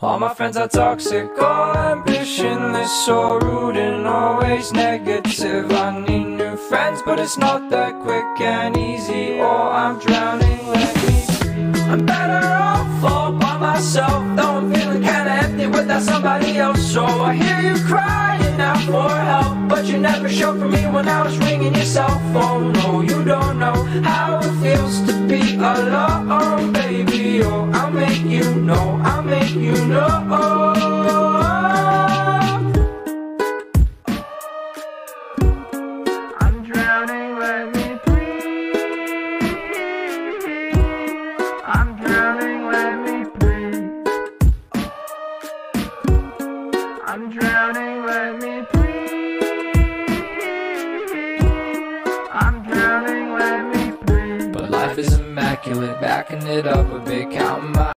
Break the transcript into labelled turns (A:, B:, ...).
A: All my friends are toxic, all ambitionless, so rude and always negative. I need new friends, but it's not that quick and easy, or I'm drowning, let me breathe. I'm better off all by myself, though I'm feeling kinda empty without somebody else. So I hear you crying out for help, but you never showed for me when I was ringing your cell phone. No, you don't know how it feels to be alone, baby. Oh, I'll make you know, I'll make you know. I'm drowning, let me breathe. I'm drowning, let me breathe. I'm drowning, let me breathe. I'm drowning, let me breathe. But life is immaculate, backing it up a bit, counting my